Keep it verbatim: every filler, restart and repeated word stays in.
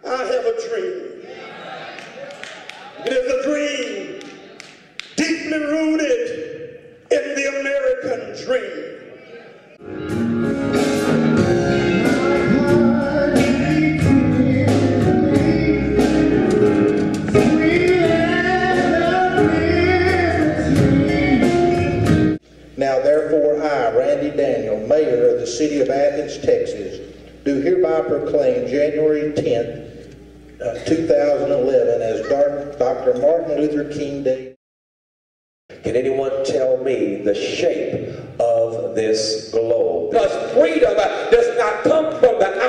I have a dream. It is a dream deeply rooted in the American dream. Now therefore I, Randy Daniel, Mayor of the City of Athens, Texas, do hereby proclaim January tenth, uh, two thousand eleven as Doctor Martin Luther King Day. Can anyone tell me the shape of this globe? Because freedom does not come from the